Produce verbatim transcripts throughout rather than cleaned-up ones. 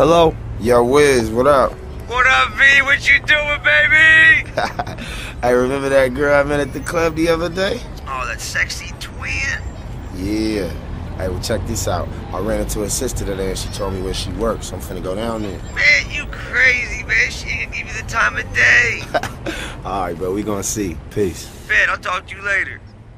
Hello? Yo, Wiz, what up? What up, V? What you doing, baby? I remember that girl I met at the club the other day? Oh, that sexy twin? Yeah. Hey, well, check this out. I ran into her sister today and she told me where she works, so I'm finna go down there. Man, you crazy, man. She ain't gonna give you the time of day. Alright, bro, we gonna see. Peace. Bet, I'll talk to you later.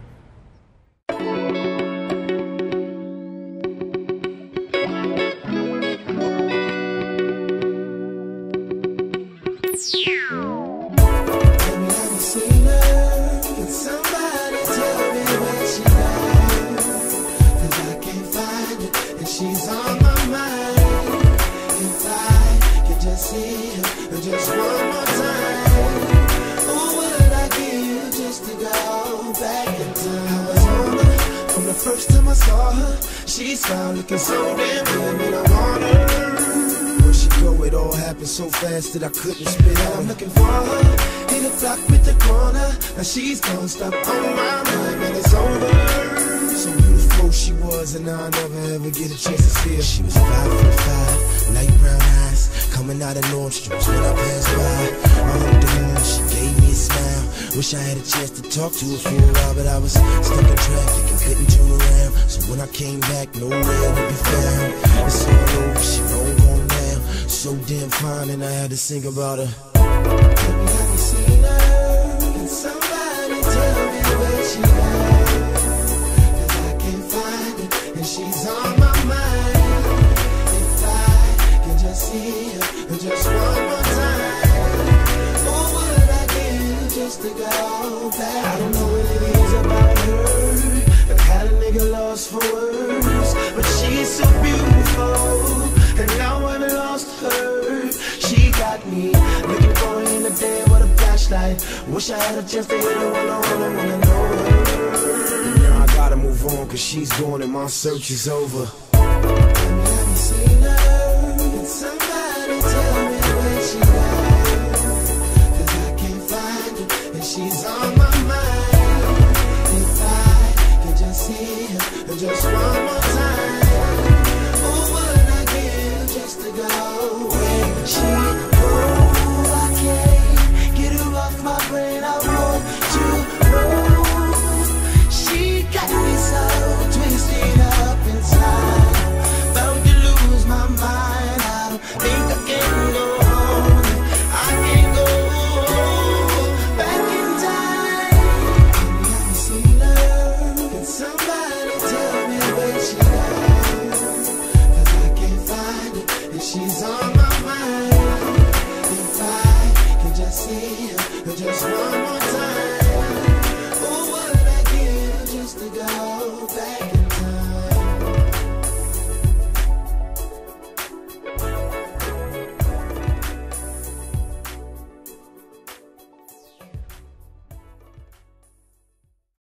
She's on my mind. If I could just see her just one more time, oh, what would I give just to go back in time? I was on her from the first time I saw her. She smiled looking so damn good, and I want her. Where she go, it all happened so fast that I couldn't spit out. I'm looking for her in the block with the corner. Now she's gonna stop on my mind, and it's over. So beautiful she was, and now I never ever get a chance to see her. She was five foot five, light brown eyes, coming out of Nordstrom's when I passed by. I hugged her and she gave me a smile. Wish I had a chance to talk to her for a while, but I was stuck in traffic and couldn't turn around. So when I came back, nowhere to be found. It's all over, she gon' go down. So damn fine, and I had to sing about her. Have you ever seen her? Can somebody tell me where she at? She's on my mind. If I can just see her just one more time, what would I give just to go back? I don't know what it is about her that had a nigga lost for words, but she's so beautiful, and now I've lost her. She got me looking for her in the day with a flashlight. Wish I had a chance to hit her when I wanna, wanna know her. Gotta move on, cause she's gone and my search is over. Have you seen her? Can somebody tell me where she at? Cause I can't find her, and she's on my mind. If I can just see her just one more